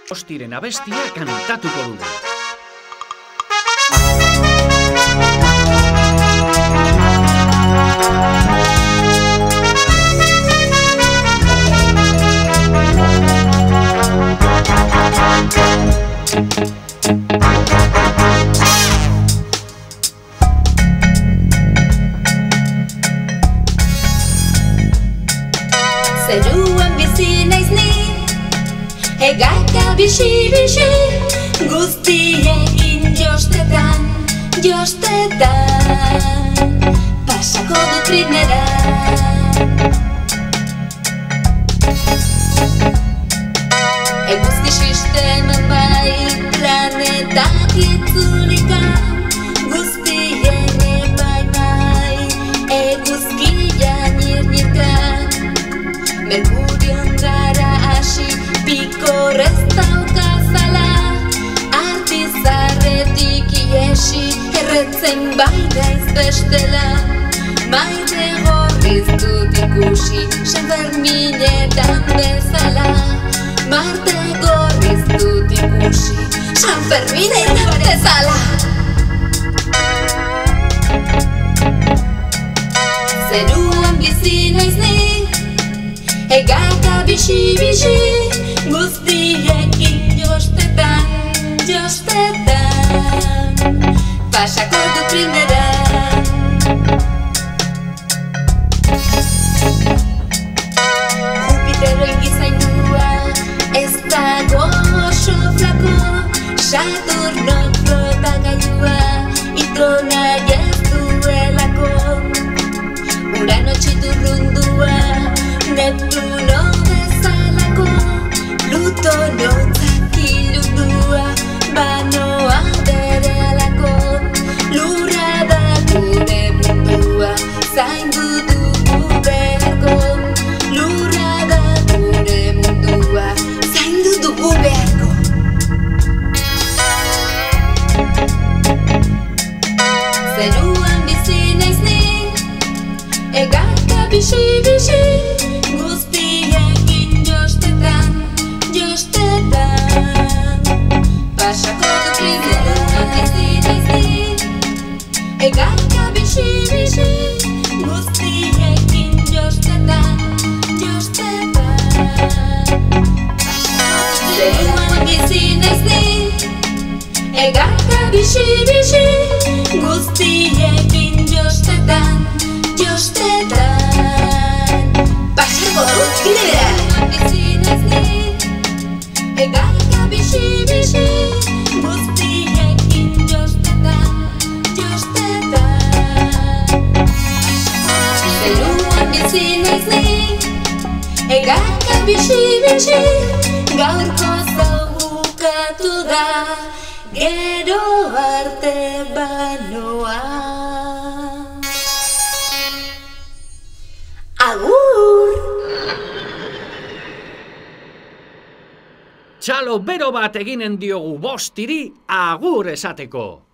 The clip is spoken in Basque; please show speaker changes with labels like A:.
A: Ostiren abestia kantatuko dugu.
B: Zeruan bizi naiz ni, hegaka bixi-bixi, guztiekin jostetan, pasako dut primera. Eguzki sisteman bai, planetak itzulika, guztien epai, eguzkia nirnika. Merkurion gara hasi, pikorrez daukazala, artizarretik iesi, erretzen bainaiz bestela. Maite gorriz dut ikusi, San Ferminetan bezala. Maite gorriz dut ikusi, San Ferminetan bezala. Zeruan bizi naiz ni, hegaka bixi-bixi, guztiekin jostetan, pasako dut primera. Jupiteroin gizaindua, ez dago oso flako, Saturnok flotagailua, itrona ez duelako. Urano txiturrundua, Neptuno bezalako, Plutono zakilundua, banoa bere alako. Lurra da gure mundua, zaindu dugu beharko. Lurra da gure mundua, zaindu dugu beharko. Zeruan bizi naiz ni, hegaka bixi-bixi, guztiekin jostetan, pasako dut primera. Bizi naiz ni, hegaka bixi-bixi, guztiekin jostetan, Zeruan bizi naiz ni, hegaka bixi-bixi, guztiekin jostetan, pasako dut primera. Bizi naiz ni, hegaka bixi-bixi, guztiekin jostetan, Zeruan bizi naiz ni, hegaka bixi-bixi, gaurko zau bukatu da, gero arte banoa. Agur!
A: Txalo bero bat eginen diogu Bostiri agur esateko.